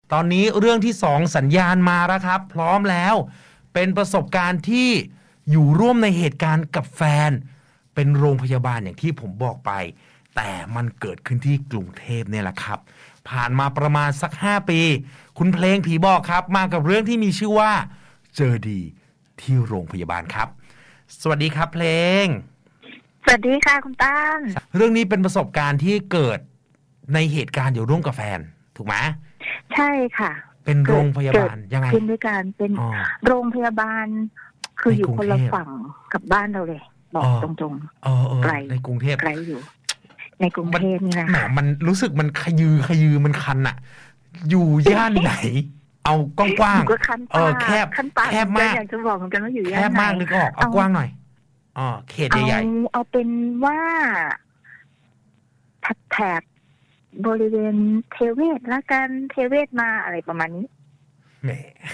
ตอนนี้เรื่องที่2สัญญาณมาแล้วครับพร้อมแล้วเป็นประสบการณ์ที่อยู่ร่วมในเหตุการณ์กับแฟนเป็นโรงพยาบาลอย่างที่ผมบอกไปแต่มันเกิดขึ้นที่กรุงเทพเนี่ยแหละครับผ่านมาประมาณสัก5 ปีคุณเพลงผีบอกครับมากับเรื่องที่มีชื่อว่าเจอดีที่โรงพยาบาลครับสวัสดีครับเพลงสวัสดีค่ะคุณตั้มเรื่องนี้เป็นประสบการณ์ที่เกิดในเหตุการณ์อยู่ร่วมกับแฟนถูกไหมใช่ค่ะเป็นโรงพยาบาลยังไงขึ้นด้วยกันเป็นโรงพยาบาลคืออยู่คนละฝั่งกับบ้านเราเลยบอกตรงๆไกลในกรุงเทพไกลอยู่ในกรุงเทพนี่แหละแหมมันรู้สึกมันขยือมันคันอะอยู่ย่านไหนเอากว้างๆแคบมากอยากจะบอกเหมือนกันว่าอยู่ย่านไหนแคบมากนึกออกเอากว้างหน่อยเขตใหญ่ๆเอาเป็นว่าแถบบริเวณเทเวศละกันเทเวศมาอะไรประมาณนี้แหม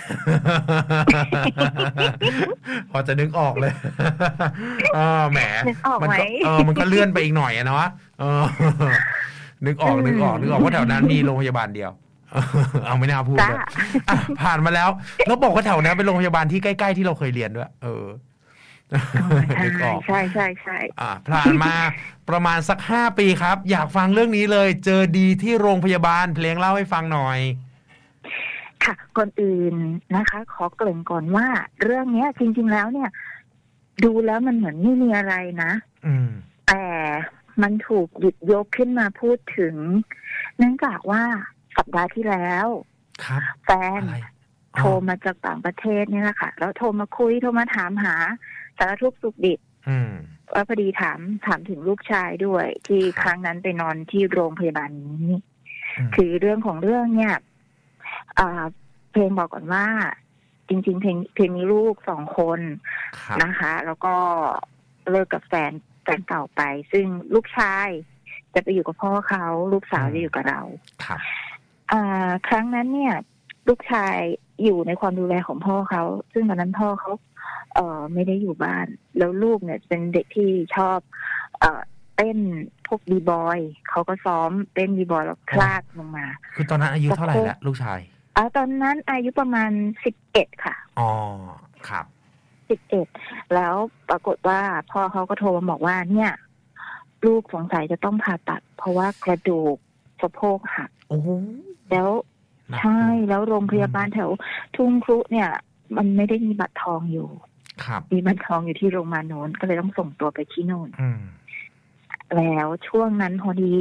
พอจะนึกออกเลยแหมมันก็เลื่อนไปอีกหน่อยอะเนาะนึกออกว่าแถวนั้นมีโรงพยาบาลเดียวเอาไม่น่าพูดเลยผ่านมาแล้วบอกว่าแถวนั้นเป็นโรงพยาบาลที่ใกล้ๆที่เราเคยเรียนด้วยนึกออกใช่ผ่านมาประมาณสัก5 ปีครับอยากฟังเรื่องนี้เลยเจอดีที่โรงพยาบาลเพลงเล่าให้ฟังหน่อยค่ะก่อนอื่นนะคะขอเกริ่นก่อนว่าเรื่องนี้จริงๆแล้วเนี่ยดูแล้วมันเหมือนไม่มีอะไรนะแต่มันถูกหยิบยกขึ้นมาพูดถึงเนื่องจากว่าสัปดาห์ที่แล้วแฟนโทรมาจากต่างประเทศนี่แหละค่ะแล้วโทรมาคุยโทรมาถามหาสารทุกข์สุขดิบว่าพอดีถามถึงลูกชายด้วยที่ครั้งนั้นไปนอนที่โรงพยาบาลนี้คือเรื่องของเรื่องเนี่ยเพลงบอกก่อนว่าจริงๆเพลงมีลูก2 คนนะคะแล้วก็เลิกกับแฟนเก่าไปซึ่งลูกชายจะไปอยู่กับพ่อเขาลูกสาวจะอยู่กับเราครั้งนั้นเนี่ยลูกชายอยู่ในความดูแลของพ่อเขาซึ่งตอนนั้นพ่อเขาไม่ได้อยู่บ้านแล้วลูกเนี่ยเป็นเด็กที่ชอบเต้นพวกบีบอยเขาก็ซ้อมเต้นบีบอยแล้วพลาดลงมาคือตอนนั้นอายุเท่าไหร่แล้วลูกชายตอนนั้นอายุประมาณ11ค่ะครับ 11แล้วปรากฏว่าพ่อเขาก็โทรมาบอกว่าเนี่ยลูกสงสัยจะต้องผ่าตัดเพราะว่ากระดูกสะโพกหักแล้วใช่แล้วโรงพยาบาลแถวทุ่งครุเนี่ยมันไม่ได้มีบัตรทองอยู่มีบัตรทองอยู่ที่โรงพยาบาลโน้นก็เลยต้องส่งตัวไปที่โน่นแล้วช่วงนั้นพอดี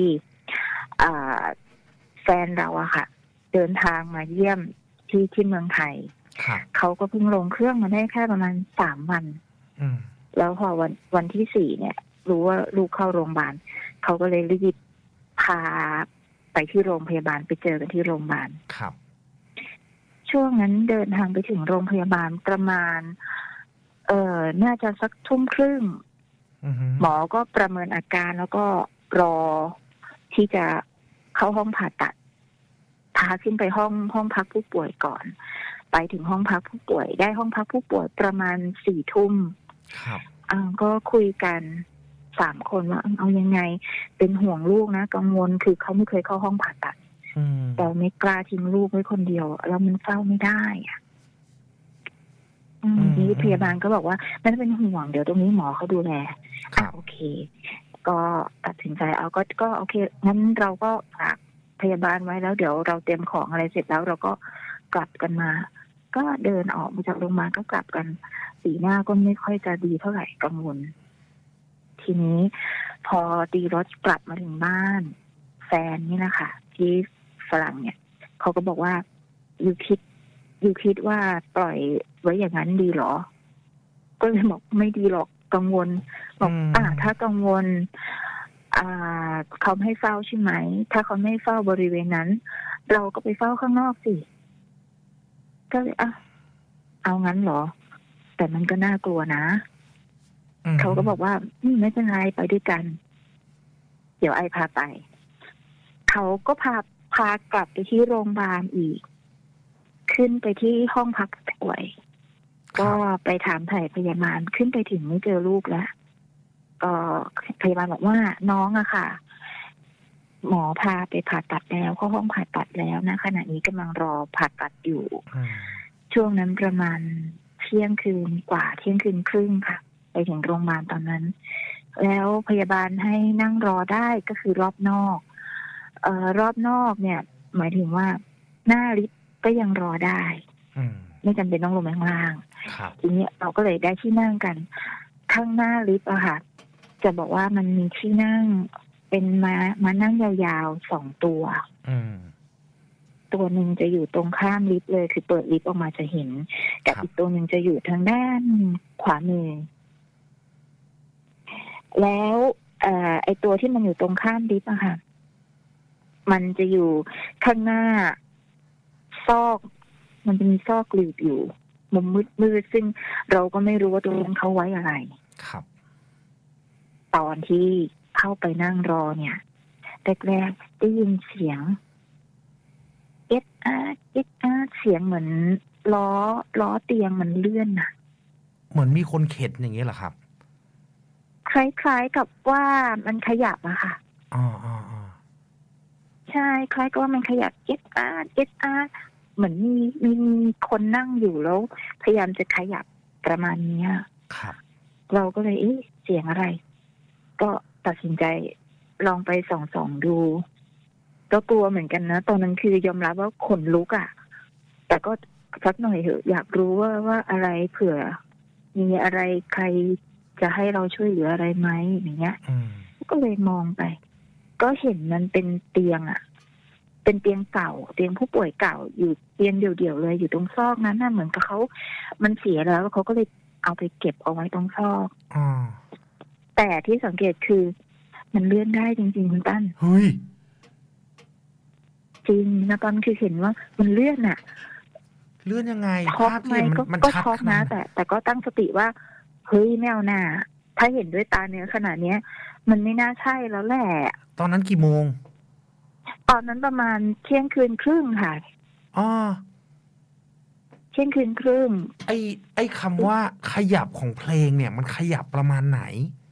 แฟนเราอะค่ะเดินทางมาเยี่ยมที่เมืองไทยเขาก็เพิ่งลงเครื่องมาได้แค่ประมาณ3 วันแล้วพอวันที่4เนี่ยรู้ว่าลูกเข้าโรงพยาบาลเขาก็เลยรีบพาไปที่โรงพยาบาลไปเจอกันที่โรงพยาบาลช่วงนั้นเดินทางไปถึงโรงพยาบาลประมาณน่าจะสัก 20:30หมอก็ประเมินอาการแล้วก็รอที่จะเข้าห้องผ่าตัดพาขึ้นไปห้องพักผู้ป่วยก่อนไปถึงห้องพักผู้ป่วยได้ห้องพักผู้ป่วยประมาณ4 ทุ่มก็คุยกัน3 คนว่าเอายังไงเป็นห่วงลูกนะกังวลคือเขาไม่เคยเข้าห้องผ่าตัดแต่ไม่กล้าทิ้งลูกไว้คนเดียวแล้วมันเฝ้าไม่ได้นี่พยาบาลก็บอกว่าไม่ต้องเป็นห่วงเดี๋ยวตรงนี้หมอเขาดูแลโอเคก็ตัดสินใจเอาก็โอเคงั้นเราก็ฝากพยาบาลไว้แล้วเดี๋ยวเราเตรียมของอะไรเสร็จแล้วเราก็กลับกันมาก็เดินออกมาจากโรงพยาบาลก็กลับกันสีหน้าก็ไม่ค่อยจะดีเท่าไหร่กังวลทีนี้พอตีรถกลับมาถึงบ้านแฟนนี่นะคะที่ฝรั่งเนี่ยเขาก็บอกว่าอยู่คิดว่าปล่อยไว้อย่างนั้นดีหรอก็เลยบอกไม่ดีหรอกกังวลบอกถ้ากังวลเขาไม่ให้เฝ้าใช่ไหมถ้าเขาไม่ให้เฝ้าบริเวณนั้นเราก็ไปเฝ้าข้างนอกสิก็เลยเอางั้นเหรอแต่มันก็น่ากลัวนะเขาก็บอกว่าไม่เป็นไรไปด้วยกันเดี๋ยวไอพาไปเขาก็พากลับไปที่โรงพยาบาลอีกขึ้นไปที่ห้องพักผู้ป่วยก็ไปถามถ่ายพยาบาลขึ้นไปถึงไม่เจอลูกแล้วก็พยาบาลบอกว่าน้องอะค่ะหมอพาไปผ่าตัดแล้วเข้าห้องผ่าตัดแล้วนะขณะนี้กำลังรอผ่าตัดอยู่ช่วงนั้นประมาณเที่ยงคืนกว่าเที่ยงคืนครึ่งค่ะไปถึงโรงพยาบาลตอนนั้นแล้วพยาบาลให้นั่งรอได้ก็คือรอบนอกรอบนอกเนี่ยหมายถึงว่าหน้าลิฟต์ก็ยังรอได้ไม่จำเป็นต้องลงไปข้างล่างทีนี้เราก็เลยได้ที่นั่งกันข้างหน้าลิฟต์อะค่ะจะบอกว่ามันมีที่นั่งเป็นมานั่งยาวๆ2 ตัวตัวหนึ่งจะอยู่ตรงข้ามลิฟต์เลยคือเปิดลิฟต์ออกมาจะเห็นกับอีกตัวหนึ่งจะอยู่ทางด้านขวามือแล้วไอตัวที่มันอยู่ตรงข้ามลิฟต์อะค่ะมันจะอยู่ข้างหน้าซอกมันจะมีซอกหลืบอยู่มุมมืดซึ่งเราก็ไม่รู้ว่าตัวนั้นเขาไว้อะไรครับตอนที่เข้าไปนั่งรอเนี่ยแรกๆได้ยินเสียงเสียงเหมือนล้อเตียงมันเลื่อนน่ะเหมือนมีคนเข็นอย่างนี้เหรอครับคล้ายๆกับว่ามันขยับอะค่ะใช่คล้ายกับว่ามันขยับเหมือนมีคนนั่งอยู่แล้วพยายามจะขยับประมาณนี้ครับเราก็เลยเสียงอะไรก็ตัดสินใจลองไปส่องดูก็กลัวเหมือนกันนะตอนนั้นคือยอมรับว่าขนลุกอ่ะแต่ก็สักหน่อยเถอะอยากรู้ว่าอะไรเผื่อมีอะไรใครจะให้เราช่วยเหลืออะไรไหมอย่างเงี้ยก็เลยมองไปก็เห็นมันเป็นเตียงอ่ะเป็นเตียงเก่าเตียงผู้ป่วยเก่าอยู่เตียงเดี่ยวๆเลยอยู่ตรงซอกนั้นน่ะเหมือนกับเขามันเสียแล้วเขาก็เลยเอาไปเก็บเอาไว้ตรงซอกแต่ที่สังเกตคือมันเลื่อนได้จริงๆคุณตั้นเฮ้ยจริงนะตอนคือเห็นว่ามันเลื่อนอะเลื่อนยังไงภาพที่มันชัดขนาดแต่ก็ตั้งสติว่าเฮ้ยไม่เอาหน้าถ้าเห็นด้วยตาเนื้อขนาดนี้มันไม่น่าใช่แล้วแหละตอนนั้นกี่โมงตอนนั้นประมาณเที่ยงคืนครึ่งค่ะเที่ยงคืนครึ่งไอ้คำว่าขยับของเพลงเนี่ยมันขยับประมาณไหน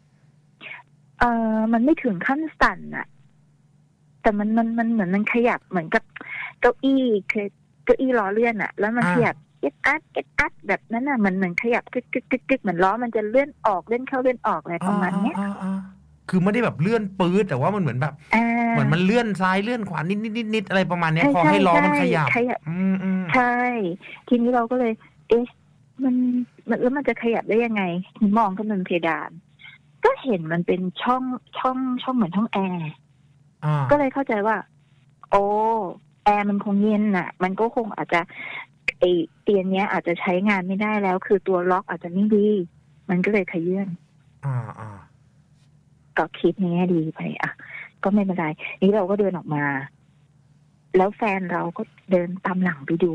มันไม่ถึงขั้นสั่นอะแต่มันเหมือนมันขยับเหมือนกับเก้าอี้ล้อเลื่อนอะแล้วมันขยับเก็ตอัดแบบนั้นอะเหมือนขยับกึกเหมือนล้อมันจะเลื่อนออกเลื่อนเข้าเลื่อนออกอะไรประมาณเนี้ยคือไม่ได้แบบเลื่อนปื๊ดแต่ว่ามันเหมือนแบบเหมือนมันเลื่อนซ้ายเลื่อนขวานิดอะไรประมาณนี้พอให้ล้อมันขยับใช่ทีนี้เราก็เลยมันแล้วมันจะขยับได้ยังไงมองก็มันเพดานก็เห็นมันเป็นช่องเหมือนช่องแอร์ก็เลยเข้าใจว่าโอ้แอร์มันคงเย็นน่ะมันก็คงอาจจะไอเตียงเนี้ยอาจจะใช้งานไม่ได้แล้วคือตัวล็อกอาจจะไม่ดีมันก็เลยขยื่นก็คิดในแง่ดีไปก็ไม่เป็นไรนี่เราก็เดินออกมาแล้วแฟนเราก็เดินตามหลังไปดู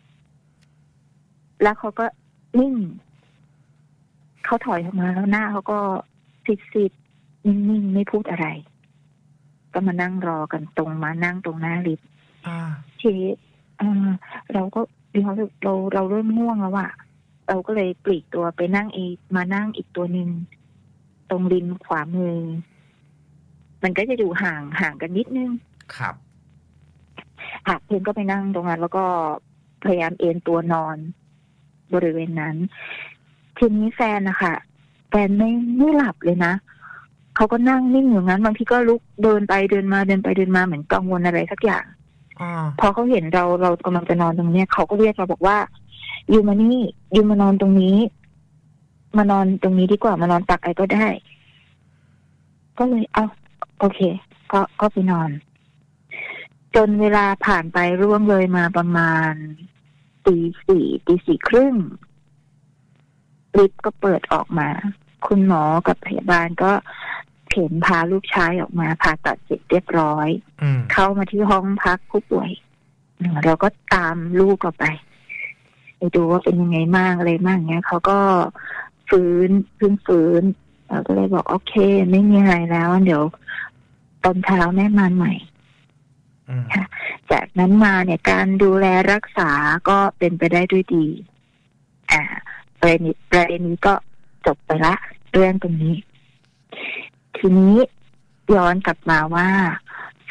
แล้วเขาก็นิ่งเขาถอยออกมาแล้วหน้าเขาก็ซิดนิ่งไม่พูดอะไรก็มานั่งรอกันมานั่งตรงหน้าลิฟต์ทีเราก็เราเริ่มง่วงแล้วเราก็เลยปลีกตัวไปนั่งมานั่งอีกตัวนึงตรงริมขวามือมันก็จะอยู่ห่างกันนิดนึงครับเพื่อนก็ไปนั่งตรงนั้นแล้วก็พยายามเอนตัวนอนบริเวณนั้นทีนี้แฟนนะคะแฟนไม่หลับเลยนะเขาก็นั่งนิ่งอยู่งั้นบางทีก็ลุกเดินไปเดินมาเหมือนกังวลอะไรสักอย่างพอเขาเห็นเรากำลังจะนอนตรงนี้เขาก็เรียกเราบอกว่าอยู่มานี่อยู่มานอนตรงนี้มานอนตรงนี้ดีกว่ามานอนตักไอ้ก็ได้ก็เลยโอเคก็ไปนอนจนเวลาผ่านไปร่วงเลยมาประมาณตีสี่ครึ่งลิฟต์ก็เปิดออกมาคุณหมอกับพยาบาลก็เข็นพาลูกชายออกมาผ่าตัดเสร็จเรียบร้อยเข้ามาที่ห้องพักผู้ป่วยเราก็ตามลูกเราไปดูว่าเป็นยังไงมากอะไรมากเงี้ยเขาก็ฟื้นเราก็เลยบอกโอเคไม่มีอะไรแล้วเดี๋ยวตอนเช้าแม่มาใหม่จากนั้นมาเนี่ยการดูแลรักษาก็เป็นไปได้ด้วยดีประเด็นนี้ก็จบไปละเรื่องตรงนี้ทีนี้ย้อนกลับมาว่าแฟ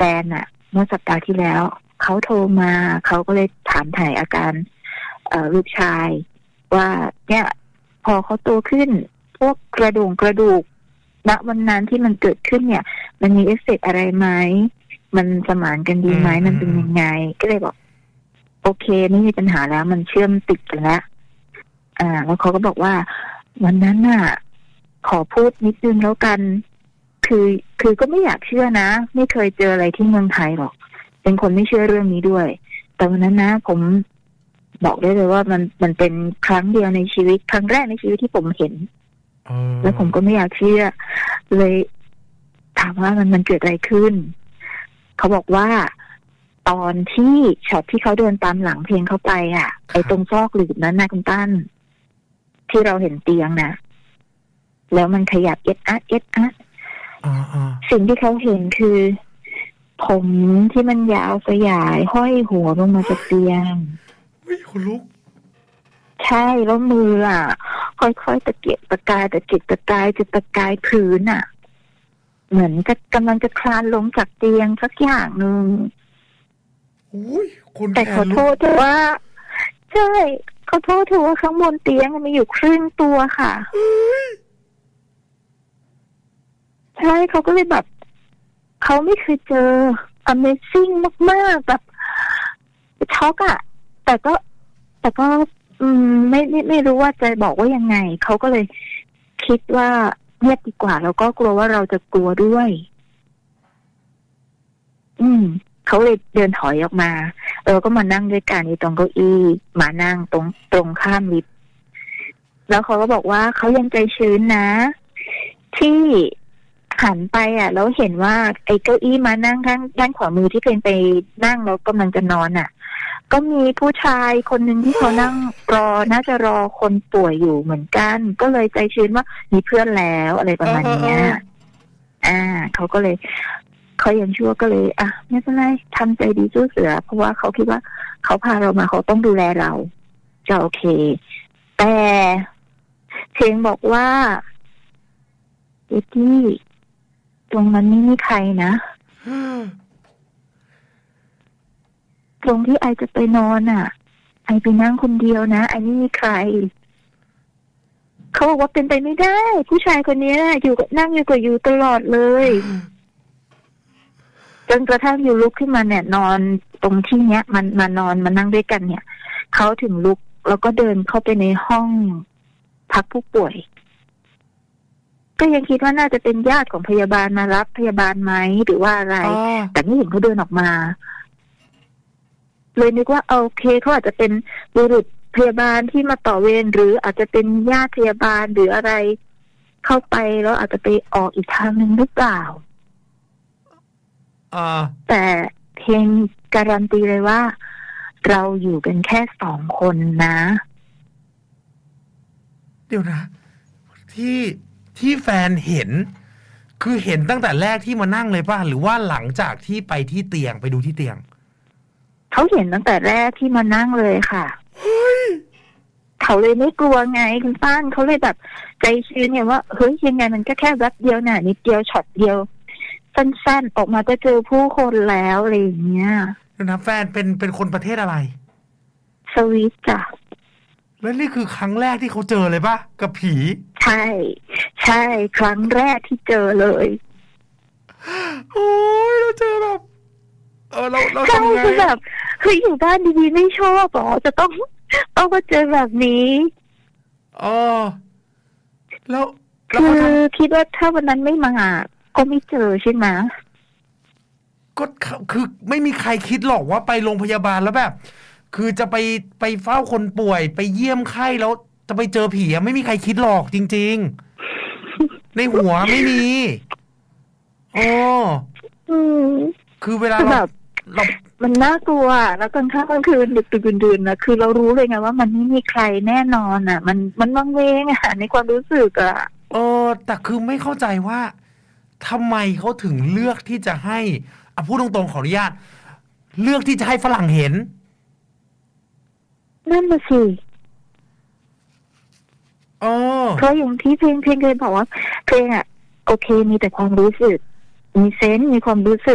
ฟนอะเมื่อสัปดาห์ที่แล้วเขาโทรมาเขาก็เลยถามถ่ายอาการลูกชายว่าเนี่ยพอเขาโตขึ้นพวกกระดูกณวันนั้นที่มันเกิดขึ้นเนี่ยมันมีเอฟเฟกต์อะไรไหมมันสมานกันดีไหมมันเป็นยังไงก็เลยบอกโอเคไม่มีปัญหาแล้วมันเชื่อมติดกันแล้วแล้วเขาก็บอกว่าวันนั้นน่ะขอพูดนิดนึงแล้วกันคือก็ไม่อยากเชื่อนะไม่เคยเจออะไรที่เมืองไทยหรอกเป็นคนไม่เชื่อเรื่องนี้ด้วยแต่วันนั้นนะผมบอกได้เลยว่ามันเป็นครั้งเดียวในชีวิตครั้งแรกในชีวิตที่ผมเห็นแล้วผมก็ไม่อยากเชื่อเลยถามว่ามันเกิดอะไรขึ้นเขาบอกว่าตอนที่ช็อตที่เขาเดินตามหลังเพลงเข้าไปไอ้ตรงซอกหลืบนั้นนะคุณตั้นที่เราเห็นเตียงนะแล้วมันขยับเอ็ดอัดสิ่งที่เขาเห็นคือผมที่มันยาวสยายห้อยหัวลงมาจากเตียงวิคุณลุกใช่แล้วมือค่อยๆตะเกียกตะกายจะตะกายพื้นเหมือนจะกำลังจะคลานลงจากเตียงสักอย่างนึงแต่ขอโทษเถอะว่าใช่ขอโทษเถอะว่าข้างบนเตียงมันมีอยู่ครึ่งตัวค่ะใช่เขาก็เลยแบบเขาไม่เคยเจอ Amazing มากๆแบบช็อกแต่ก็ไม่รู้ว่าจะบอกว่ายังไงเขาก็เลยคิดว่าเงียบดีกว่าแล้วก็กลัวว่าเราจะกลัวด้วยเขาเลยเดินถอยออกมาก็มานั่งด้วยกันในตรงเก้าอี้มานั่งตรงข้ามลิฟต์แล้วเขาก็บอกว่าเขายังใจชื้นนะที่หันไปแล้วเห็นว่าไอ้เก้าอี้มานั่งข้างด้านขวามือที่เพนไปนั่งแล้วกำลังจะนอนก็มีผู้ชายคนหนึ่งที่เขานั่งน่าจะรอคนป่วยอยู่เหมือนกันก็เลยใจชื้นว่ามีเพื่อนแล้วอะไรประมาณนี้เขาก็เลยเขายังชั่วก็เลยไม่เป็นไรทำใจดีสู้เสือเพราะว่าเขาคิดว่าเขาพาเรามาเขาต้องดูแลเราจะโอเคแต่เพลงบอกว่าเอ็ดดี้ตรงนั้นไม่มีใครนะตรงที่ไอจะไปนอนไอไปนั่งคนเดียวนะไอไม่มีใครเขาบอกว่าเป็นไปไม่ได้ผู้ชายคนนี้นั่งอยู่กับอยู่ตลอดเลยจนกระทั่งอยู่ลุกขึ้นมาเนี่ยนอนตรงที่เนี้ยมันมานอนมานั่งด้วยกันเนี่ยเขาถึงลุกแล้วก็เดินเข้าไปในห้องพักผู้ป่วยก็ยังคิดว่าน่าจะเป็นญาติของพยาบาลมารับพยาบาลไหมหรือว่าอะไรแต่ไม่เห็นเขาเดินออกมาเลยนึกว่าโอเคเขาอาจจะเป็นบุรุษพยาบาลที่มาต่อเวรหรืออาจจะเป็นญาติพยาบาลหรืออะไรเข้าไปแล้วอาจจะไปออกอีกทางนึงหรือเปล่าแต่เพลงการันตีเลยว่าเราอยู่กันแค่2 คนนะเดี๋ยวนะที่แฟนเห็นคือเห็นตั้งแต่แรกที่มานั่งเลยป่ะหรือว่าหลังจากที่ไปที่เตียงไปดูที่เตียงเขาเห็นตั้งแต่แรกที่มานั่งเลยค่ะเขาเลยไม่กลัวไงคุณป้านเขาเลยแบบใจชื้นเนี่ยว่าเฮ้ยยังไงมันก็แค่แวบเดียวน่ะนิดเดียวช็อตเดียวสั้นๆออกมาก็เจอผู้คนแล้วอะไรอย่างเงี้ยนะแฟนเป็นคนประเทศอะไรสวิตจ้ะแล้วนี่คือครั้งแรกที่เขาเจอเลยป่ะกับผีใช่ครั้งแรกที่เจอเลยโอ้ยเราเจอแบบเราทำไงแบบเฮ้ยอยู่บ้านดีๆไม่ชอบหรอจะต้องมาเจอแบบนี้แล้วคือคิดว่าถ้าวันนั้นไม่มาก็ไม่เจอใช่ไหมก็คือไม่มีใครคิดหรอกว่าไปโรงพยาบาลแล้วแบบคือจะไปเฝ้าคนป่วยไปเยี่ยมไข้แล้วจะไปเจอผีไม่มีใครคิดหรอกจริงๆในหัวไม่มีคือเวลาเรามันน่ากลัวแล้วกลางค่ำกลางคืนดึกดื่นๆนะคือเรารู้เลยไงว่ามันไม่มีใครแน่นอนมันวังเวงในความรู้สึกแต่คือไม่เข้าใจว่าทำไมเขาถึงเลือกที่จะให้พูดตรงๆขออนุญาตเลือกที่จะให้ฝรั่งเห็นนั่นน่ะสิเพราะอย่างที่เพลงเคยบอกว่าเพลงโอเคมีแต่ความรู้สึกมีเซนส์มีความรู้สึก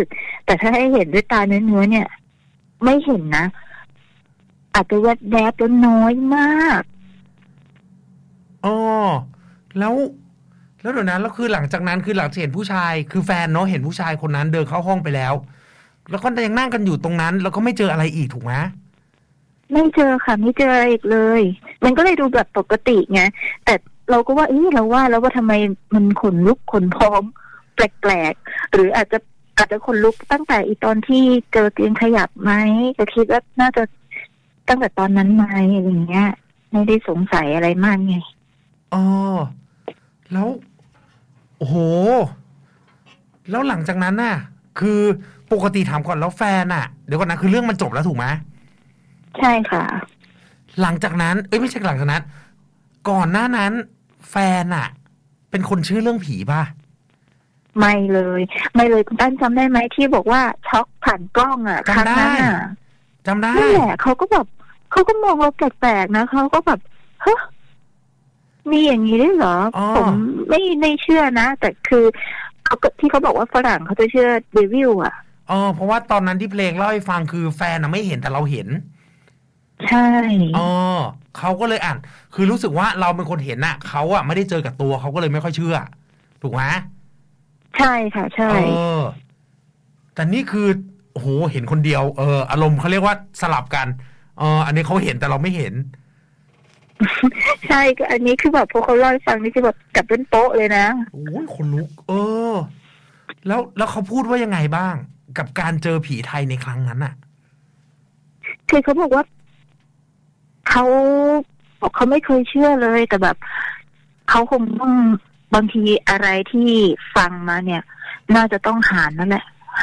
แต่ถ้าให้เห็นด้วยตาเนื้อเนี่ย ไม่เห็นนะอาจจะแวบแล้วน้อยมากอ๋อแล้วเดี๋ยวนั้นแล้วคือหลังจากนั้นคือหลังจากเห็นผู้ชายคือแฟนเนาะเห็นผู้ชายคนนั้นเดินเข้าห้องไปแล้วแล้วก็ยังนั่งกันอยู่ตรงนั้นแล้วก็ไม่เจออะไรอีกถูกไหมไม่เจอค่ะไม่เจออะไรอีกเลยมันก็เลยดูแบบปกติไงแต่เราก็ว่าเราว่าแล้วว่าทำไมมันขนลุกขนพองแปลกๆหรืออาจจะขนลุกตั้งแต่อีตอนที่เจอเตียงขยับไหมก็คิดว่าน่าจะตั้งแต่ตอนนั้นไหมอะไรเงี้ยไม่ได้สงสัยอะไรมากไงอ๋อแล้วโอ้โหแล้วหลังจากนั้นน่ะคือปกติถามก่อนแล้วแฟนน่ะเดี๋ยวก่อนนะคือเรื่องมันจบแล้วถูกไหมใช่ค่ะหลังจากนั้นไม่ใช่หลังจากนั้นก่อนหน้านั้นแฟนน่ะเป็นคนเชื่อเรื่องผีป่ะไม่เลยคุณตั้นจำได้ไหมที่บอกว่าช็อกผ่านกล้องอ่ะจำได้นั่นแหละเขาก็มองเราแปลกๆนะเขาก็แบบเฮ้ยมีอย่างนี้ได้เหรอผมไม่เชื่อนะแต่คือที่เขาบอกว่าฝรั่งเขาจะเชื่อเดวิลอ่ะเพราะว่าตอนนั้นที่เพลงเล่าให้ฟังคือแฟนน่ะไม่เห็นแต่เราเห็นใช่เขาก็เลยคือรู้สึกว่าเราเป็นคนเห็นน่ะเขาอ่ะไม่ได้เจอกับตัวเขาก็เลยไม่ค่อยเชื่อถูกไหมใช่ค่ะใช่แต่นี่คือโอ้โหเห็นคนเดียวอารมณ์เขาเรียกว่าสลับกันอันนี้เขาเห็นแต่เราไม่เห็นใช่ก็อันนี้คือแบบพอเขาเล่าให้ฟังนี่คือแบบกลับเป็นโป๊ะเลยนะโอ้ยคนลุกแล้วเขาพูดว่ายังไงบ้างกับการเจอผีไทยในครั้งนั้นอ่ะคือเขาบอกว่าเขาไม่เคยเชื่อเลยแต่แบบเขาคงต้องบางทีอะไรที่ฟังมาเนี่ยน่าจะต้องหารนั่นแหละ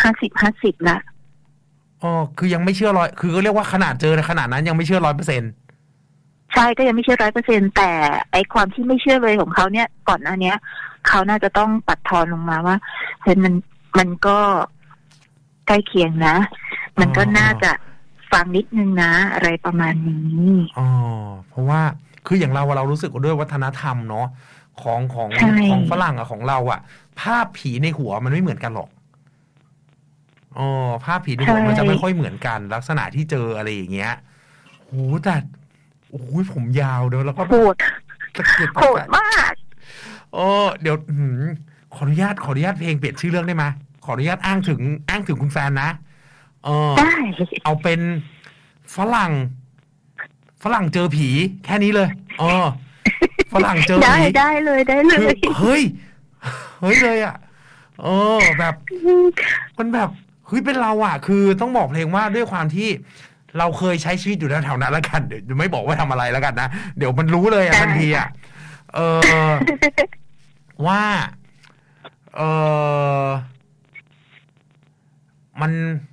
50-50ละคือยังไม่เชื่อคือก็เรียกว่าขนาดเจอในขนาดนั้นยังไม่เชื่อ100% ใช่ก็ยังไม่เชื่อ100%แต่ไอความที่ไม่เชื่อเลยของเขาเนี่ยก่อนหน้านี้เขาน่าจะต้องปัดทอนลงมาว่าเฮ้ยมันก็ใกล้เคียงนะมันก็น่าจะฟังนิดนึงนะอะไรประมาณนี้เพราะว่าคืออย่างเรารู้สึกด้วยวัฒนธรรมเนาะของฝรั่งอะของเราอะภาพผีในหัวมันไม่เหมือนกันหรอกภาพผีในหัวมันจะไม่ค่อยเหมือนกันลักษณะที่เจออะไรอย่างเงี้ยโหแต่โอ้ยผมยาวเดี๋ยวแล้วก็โหดมากเดี๋ยวขออนุญาตเพลงเปลี่ยนชื่อเรื่องได้ไหมขออนุญาตอ้างถึงคุณแฟนนะได้เอาเป็นฝรั่งเจอผีแค่นี้เลยฝรั่งเจอผีได้เลยเฮ้ยเลยอ่ะแบบมันแบบเฮ้ยเป็นเราอ่ะคือต้องบอกเพลงว่าด้วยความที่เราเคยใช้ชีวิตอยู่แถวๆนั้นแล้วกันเดี๋ยวไม่บอกว่าทำอะไรแล้วกันนะเดี๋ยวมันรู้เลยทันทีอ่ะว่ามัน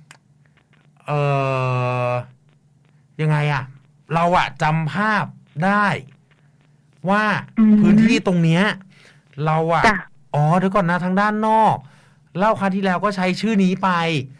ยังไงอ่ะเราอ่ะจำภาพได้ว่าพื้นที่ตรงเนี้ยเราอ่ะเดี๋ยวก่อนนะทางด้านนอกเล่าครั้งที่แล้วก็ใช้ชื่อนี้ไป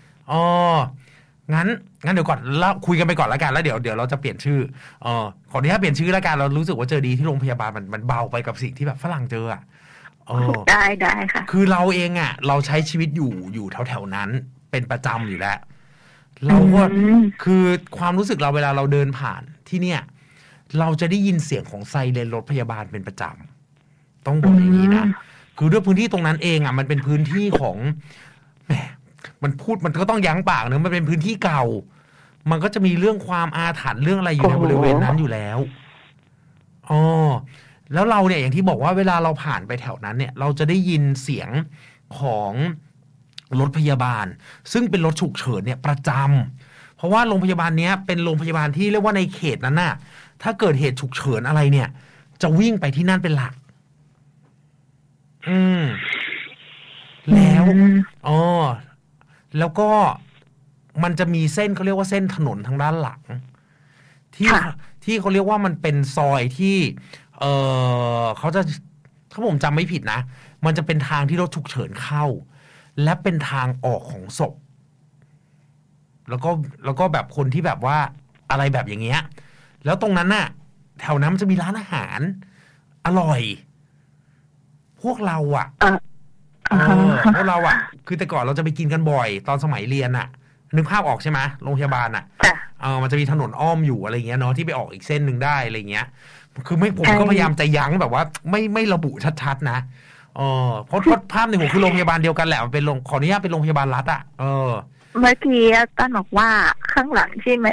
งั้นเดี๋ยวก่อนเล่าคุยกันไปก่อนแล้วกันแล้วเดี๋ยวเราจะเปลี่ยนชื่อขออนุญาตเปลี่ยนชื่อแล้วกันเรารู้สึกว่าเจอดีที่โรงพยาบาลมันเบาไปกับสิ่งที่แบบฝรั่งเจออ่ะได้ค่ะคือเราเองอ่ะเราใช้ชีวิตอยู่แถวๆนั้นเป็นประจำอยู่แล้วเราก็คือความรู้สึกเราเวลาเราเดินผ่านที่เนี่ยเราจะได้ยินเสียงของไซเรนรถพยาบาลเป็นประจำต้องบอกอย่างนี้นะคือด้วยพื้นที่ตรงนั้นเองอ่ะมันเป็นพื้นที่ของแหมมันก็ต้องยั้งปากเนอะมันเป็นพื้นที่เก่ามันก็จะมีเรื่องความอาถรรพ์เรื่องอะไรอยู่ในบริเวณนั้นอยู่แล้วแล้วเราเนี่ยอย่างที่บอกว่าเวลาเราผ่านไปแถวนั้นเนี่ยเราจะได้ยินเสียงของรถพยาบาลซึ่งเป็นรถฉุกเฉินเนี่ยประจำเพราะว่าโรงพยาบาลเนี้ยเป็นโรงพยาบาลที่เรียกว่าในเขตนั้นน่ะถ้าเกิดเหตุฉุกเฉินอะไรเนี่ยจะวิ่งไปที่นั่นเป็นหลักแล้วก็มันจะมีเส้นเขาเรียกว่าเส้นถนนทางด้านหลังที่เขาเรียกว่ามันเป็นซอยที่เขาจะถ้าผมจำไม่ผิดนะมันจะเป็นทางที่รถฉุกเฉินเข้าและเป็นทางออกของศพแล้วก็แบบคนที่แบบว่าอะไรแบบอย่างเงี้ยแล้วตรงนั้นน่ะแถวนั้นมันจะมีร้านอาหารอร่อยพวกเราอ่ะเพราะเราอ่ะคือแต่ก่อนเราจะไปกินกันบ่อยตอนสมัยเรียนอ่ะนึกภาพออกใช่ไหมโรงพยาบาลอ่ะมันจะมีถนนอ้อมอยู่อะไรเงี้ยเนาะที่ไปออกอีกเส้นหนึ่งได้อะไรเงี้ยคือไม่ผมก็พยายามจะยั้งแบบว่าไม่ระบุชัดๆนะเพราะภาพในหัวคือโรงพยาบาลเดียวกันแหละมันเป็นขออนุญาตเป็นโรงพยาบาลรัฐอ่ะเมื่อกี้ตั้นบอกว่าข้างหลังใช่ไหม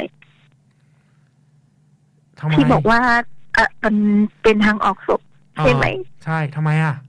ที่บอกว่ามันเป็นทางออกศพใช่ไหมใช่ทำไมอ่ะ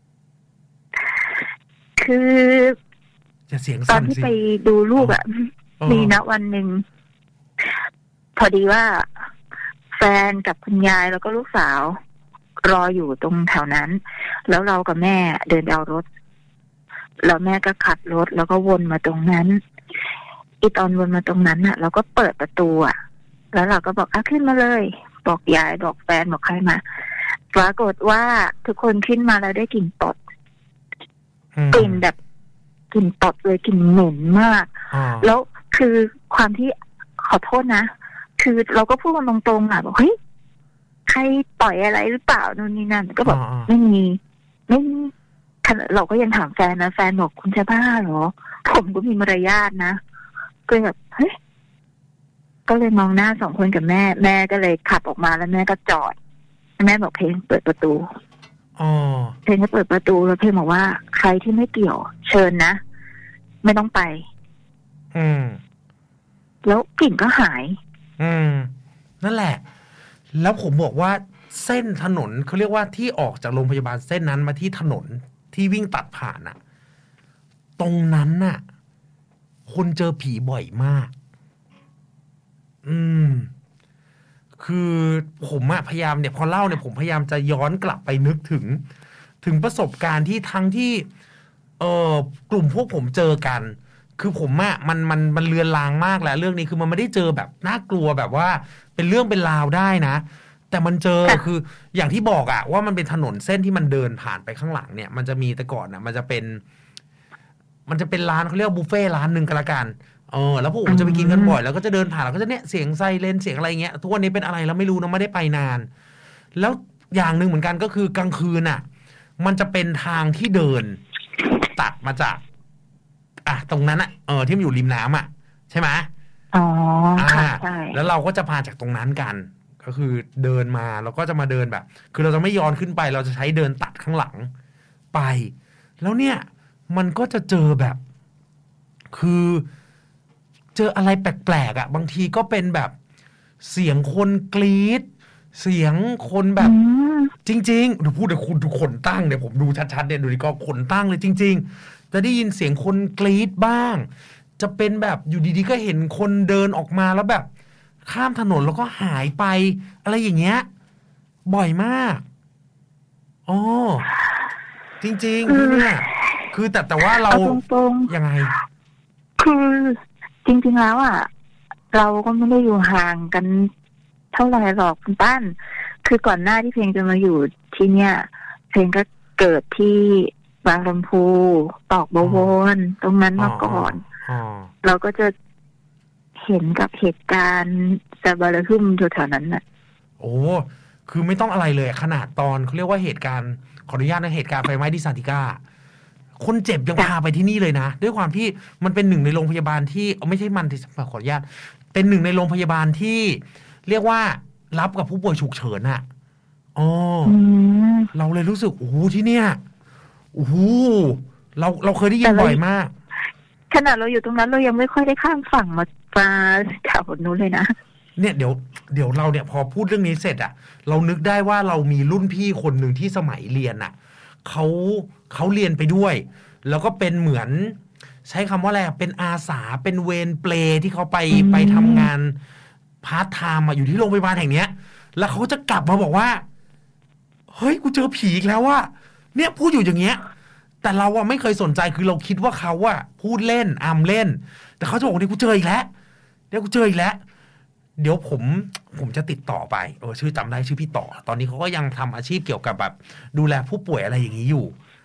คือจะเสียงตอนที่ไปดูลูกอ่ะมีนะวันหนึ่งพอดีว่าแฟนกับคุณยายแล้วก็ลูกสาวรออยู่ตรงแถวนั้นแล้วเรากับแม่เดินเอารถแล้วแม่ก็ขับรถแล้วก็วนมาตรงนั้นตอนวนมาตรงนั้นน่ะเราก็เปิดประตูอ่ะแล้วเราก็บอกขึ้นมาเลยบอกยายบอกแฟนบอกใครมาปรากฏว่าทุกคนขึ้นมาแล้วได้กลิ่นตดกลิ่นแบบกลิ่นตดเลยกลิ่นเหม็นมากแล้วคือความที่ขอโทษนะคือเราก็พูดกันตรงๆอ่ะบอกเฮ้ยใครปล่อยอะไรหรือเปล่านู่นนี่นั่นก็บอกไม่มีเราก็ยังถามแฟนนะแฟนบอกคุณจะบ้าเหรอผมก็มีมารยาทนะก็แบบเฮ้ยก็เลยมองหน้าสองคนกับแม่ก็เลยขับออกมาแล้วแม่ก็จอดแม่บอกเพลงเปิดประตูเพลงก็เปิดประตูแล้วเพลงบอกว่าใครที่ไม่เกี่ยวเชิญนะไม่ต้องไปแล้วกลิ่นก็หายนั่นแหละแล้วผมบอกว่าเส้นถนนเขาเรียกว่าที่ออกจากโรงพยาบาลเส้นนั้นมาที่ถนนที่วิ่งตัดผ่านอะตรงนั้นน่ะคนเจอผีบ่อยมากคือผมอะพยายามเนี่ยพอเล่าเนี่ยผมพยายามจะย้อนกลับไปนึกถึงประสบการณ์ที่ทั้งที่กลุ่มพวกผมเจอกันคือผมอะมันเลือนลางมากแหละเรื่องนี้คือมันไม่ได้เจอแบบน่ากลัวแบบว่าเป็นเรื่องเป็นราวได้นะแต่มันเจอคืออย่างที่บอกอะว่ามันเป็นถนนเส้นที่มันเดินผ่านไปข้างหลังเนี่ยมันจะมีแต่ก่อนอะมันจะเป็นร้านเขาเรียกบุฟเฟ่ร้านนึงกันละกันแล้วพวกผมจะไปกินกันบ่อยแล้วก็จะเดินผ่านแล้วก็จะเนี่ยเสียงไซเรนเสียงอะไรเงี้ยทุกวันนี้เป็นอะไรแล้วไม่รู้นะไม่ได้ไปนานแล้วอย่างหนึ่งเหมือนกันก็คือกลางคืนอะมันจะเป็นทางที่เดินตัดมาจากตรงนั้นที่มันอยู่ริมน้ำใช่ไหมใช่แล้วเราก็จะผ่านจากตรงนั้นกันก็คือเดินมาแล้วก็จะมาเดินแบบคือเราจะไม่ย้อนขึ้นไปเราจะใช้เดินตัดข้างหลังไปแล้วเนี่ยมันก็จะเจอแบบคือเจออะไรแปลกๆบางทีก็เป็นแบบเสียงคนกรี๊ดเสียงคนแบบจริงๆดูพูดเดี๋ยวคุณดูขนตั้งเดี๋ยวผมดูชัดๆเนี่ยดูดิก็ขนตั้งเลยจริงๆจะได้ยินเสียงคนกรี๊ดบ้างจะเป็นแบบอยู่ดีๆก็เห็นคนเดินออกมาแล้วแบบข้ามถนนแล้วก็หายไปอะไรอย่างเงี้ยบ่อยมากจริงๆที่เนี่ยคือแต่ว่าเรายังไงคือจริงๆแล้วเราก็ไม่ได้อยู่ห่างกันเท่าไหร่หรอกคุณตั้นคือก่อนหน้าที่เพลงจะมาอยู่ที่เนี่ยเพลงก็เกิดที่บางลำพูตอกบวรตรงนั้นมาก่อนเราก็จะเห็นกับเหตุการณ์จะบาระหึ่มแถวๆนั้นน่ะโอ้คือไม่ต้องอะไรเลยขนาดตอนเขาเรียกว่าเหตุการณ์ขออนุญาตนะเหตุการณ์ไฟไหม้ที่ซานติก้าคนเจ็บยังพาไปที่นี่เลยนะด้วยความที่มันเป็นหนึ่งในโรงพยาบาลที่ไม่ใช่มันที่ขออนุญาตเป็นหนึ่งในโรงพยาบาลที่เรียกว่ารับกับผู้ป่วยฉุกเฉินเราเลยรู้สึกโอ้โหที่เนี่ยโอ้โหเราเคยได้ยินบ่อยมากขนาดเราอยู่ตรงนั้นเรายังไม่ค่อยได้ข้ามฝั่งมาแถวนู้นเลยนะเนี่ยเดี๋ยวเราเนี่ยพอพูดเรื่องนี้เสร็จเรานึกได้ว่าเรามีรุ่นพี่คนหนึ่งที่สมัยเรียนเขาเรียนไปด้วยแล้วก็เป็นเหมือนใช้คำว่าอะไรเป็นอาสาเป็นเวรเปลที่เขาไปทำงานพาร์ทไทม์อยู่ที่โรงพยาบาลแห่งเนี้ยแล้วเขาจะกลับมาบอกว่าเฮ้ยกูเจอผีอีกแล้วว่าเนี่ยพูดอยู่อย่างเงี้ยแต่เราไม่เคยสนใจคือเราคิดว่าเขาพูดเล่นอำเล่นแต่เขาจะบอกนี่กูเจออีกแล้วเดี๋ยวกูเจออีกแล้วเดี๋ยวผมจะติดต่อไปชื่อจำได้ชื่อพี่ต่อตอนนี้เขาก็ยังทำอาชีพเกี่ยวกับแบบดูแลผู้ป่วยอะไรอย่างนี้อยู่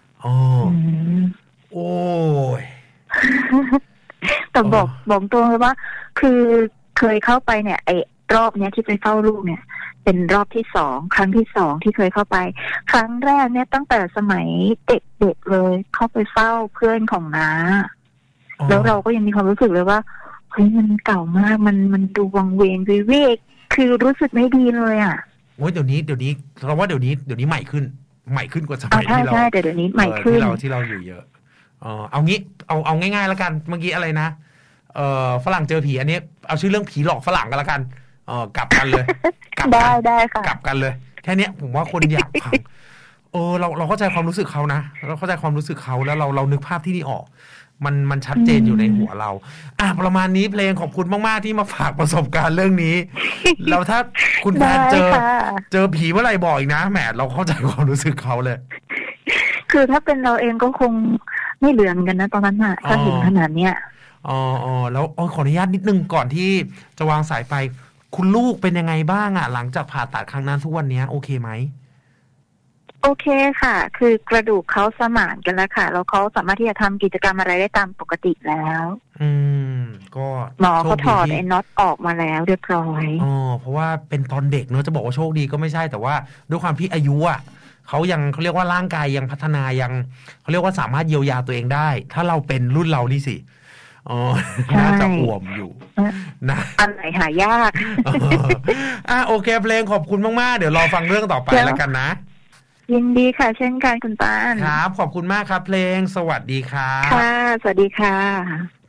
โอ้ยแต่บอกตรงเลยว่าคือเคยเข้าไปเนี่ยไอ้รอบเนี้ยที่ไปเฝ้าลูกเนี่ยเป็นรอบที่ครั้งที่2ที่เคยเข้าไปครั้งแรกเนี่ยตั้งแต่สมัยเด็กๆเลยเข้าไปเฝ้าเพื่อนของน้าแล้วเราก็ยังมีความรู้สึกเลยว่าเฮ้ยมันเก่ามากมันดูวังเวงวิเวกคือรู้สึกไม่ดีเลยอ่ะโอ้ยเดี๋ยวนี้เราว่าเดี๋ยวนี้ใหม่ขึ้นกว่าสมัยที่เราใช่เดี๋ยวนี้ใหม่ขึ้นที่เราอยู่เยอะเอางี้เอาง่ายๆแล้วกันเมื่อกี้อะไรนะฝรั่งเจอผีอันนี้เอาชื่อเรื่องผีหลอกฝรั่งกันแล้วกันกลับกันเลยได้ค่ะกลับกันเลยแค่นี้ผมว่าคนอยากฟังเราเข้าใจความรู้สึกเขานะเราเข้าใจความรู้สึกเขาแล้วเรานึกภาพที่นี่ออกมันชัดเจนอยู่ในหัวเราประมาณนี้เพลงขอบคุณมากๆที่มาฝากประสบการณ์เรื่องนี้แล้วถ้าคุณแฟนเจอผีเมื่อไหร่บอกอีกนะแหมเราเข้าใจความรู้สึกเขาเลยคือถ้าเป็นเราเองก็คงไม่เหลือเหมือนกันนะตอนนั้นถ้าเห็นขนาดเนี้ยแล้วขออนุญาตนิดนึงก่อนที่จะวางสายไปคุณลูกเป็นยังไงบ้างหลังจากผ่าตัดครั้งนั้นทุกวันนี้โอเคไหมโอเคค่ะคือกระดูกเขาสมานกันแล้วค่ะแล้วเขาสามารถที่จะทำกิจกรรมอะไรได้ตามปกติแล้วก็หมอเขาถอดไอ้น็อตออกมาแล้วเรียบร้อยเพราะว่าเป็นตอนเด็กเนอะจะบอกว่าโชคดีก็ไม่ใช่แต่ว่าด้วยความที่อายุเขาเรียกว่าร่างกายยังพัฒนายังเขาเรียกว่าสามารถเยียวยาตัวเองได้ถ้าเราเป็นรุ่นเรานี่สิน่าจะอ่วมอยู่นะอันไหนหายากโอเคเพลงขอบคุณมากๆเดี๋ยวรอฟังเรื่องต่อไปแล้วกันนะยินดีค่ะเช่นกันคุณป้านครับขอบคุณมากครับเพลงสวัสดีครับค่ะสวัสดีค่ะ